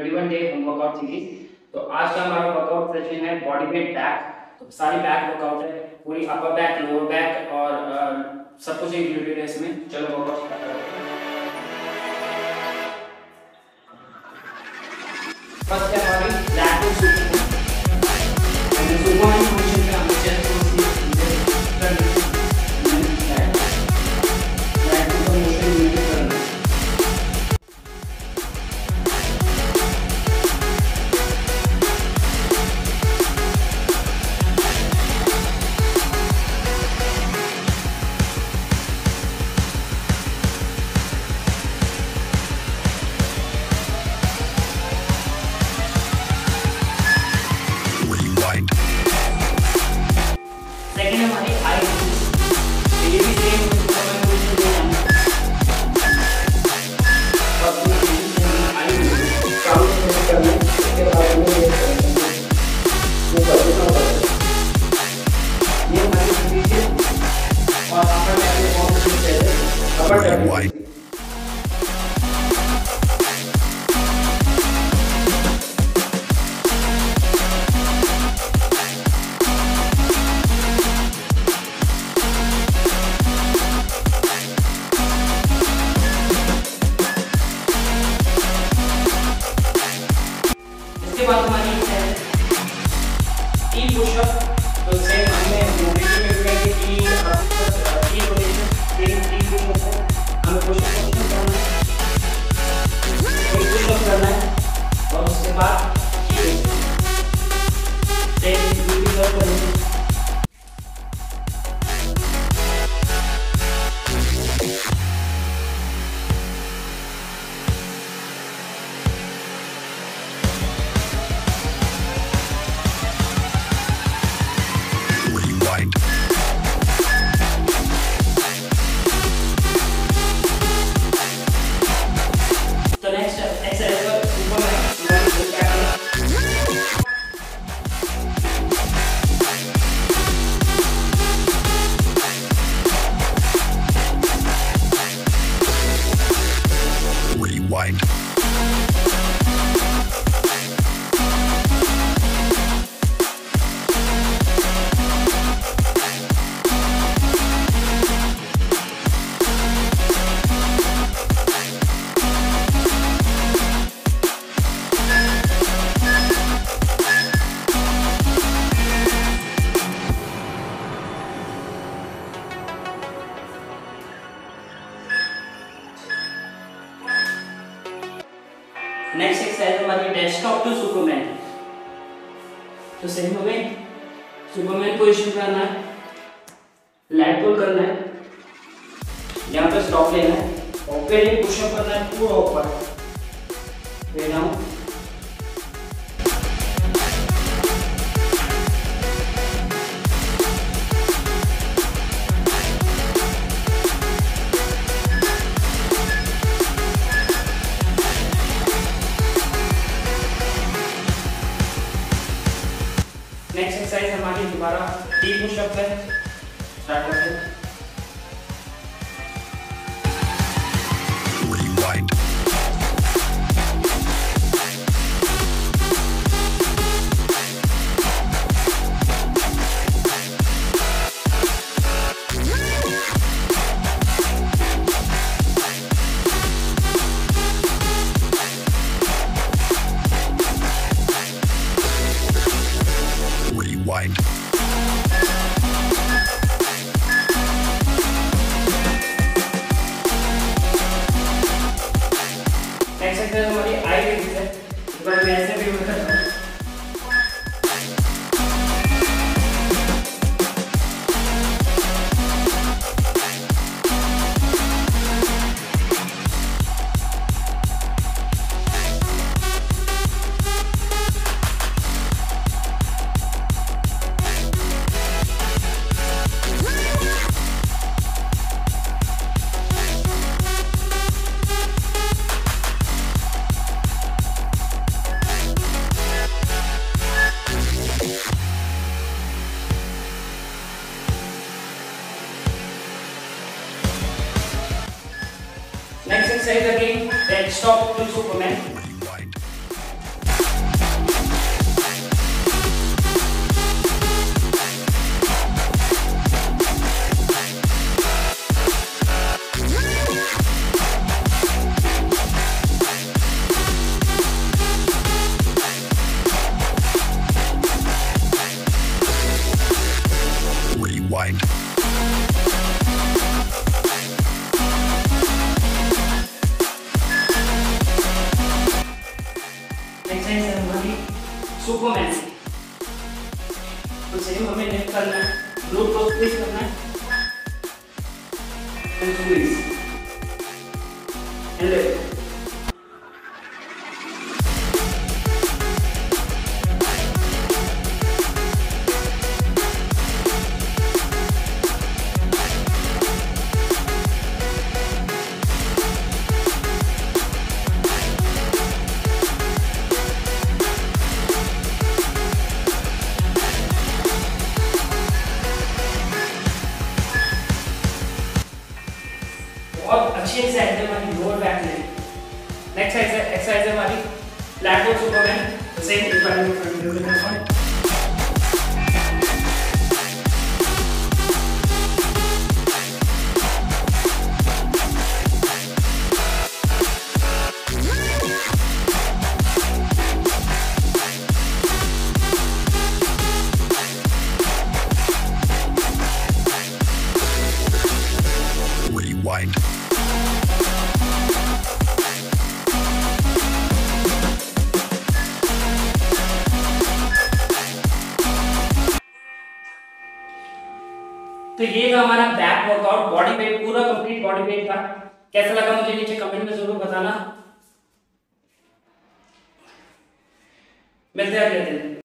21 day home workout series. तो आज का हमारा वर्कआउट सेशन है बॉडी वेट बैक। तो सारी बैक वर्कआउट है, पूरी अपर बैक, लोअर बैक और सब कुछ इंक्लूडेड है इसमें। चलो वर्कआउट स्टार्ट करते हैं। फर्स्ट है हमारी लैटरल सुपरमैन पोजीशन पे हमें चेस्ट को सीधे करना है। सेकंड हमारी आई ये भी सेम सुपरमैन पोजीशन पे हम फर्स्ट में आई काउंट करना है। उसके बाद में ये करना है, वो करना होगा। ये हमारी पोजीशन और अपर बैक में पोजीशन है, अपर बैक। इसके बाद हमारी है टी पुशअप। तो सेम हमने मोमेंट में किया कि टी रोटेशन टी पुशअप है, हमें पुशअप करना है, पुशअप करना है और उसके बाद सेम टी करना है। तो नेक्स्ट एक्सरसाइज पर rewind. नेक्स्ट एक्सरसाइज हमारी डेस्कटॉप टू सुपरमैन। तो सेम हमें सुपरमैन पोजीशन पे आना है, लैट पुल करना है, यहाँ पे स्टॉप लेना है और फिर एक पुशअप करना है पूरा ऊपर, फिर डाउन। नेक्स्ट एक्सरसाइज हमारी दोबारा टी पुशअप है, स्टार्ट करते हैं। Rewind. Rewind. नेक्स्ट एक्सरसाइज हमारी आई है, इस बार मैं ऐसे भी करता हूँ। Next exercise again, then stop to Superman. Superman. तो सेम हमें नेक करना है, ग्लूट को स्क्वीज करना है एंड स्क्वीज एंड लेट। बहुत अच्छी एक्सरसाइज है हमारी लोअर बैक में। नेक्स्ट एक्सरसाइज है हमारी लैटरल सुपरमैन। तो सेम एक बार में कंटिन्यू करना है। Rewind. तो ये था हमारा बैक वर्कआउट, बॉडी वेट पूरा कंप्लीट बॉडी वेट था। कैसा लगा मुझे नीचे कमेंट में जरूर बताना। मिलते हैं अगले दिन।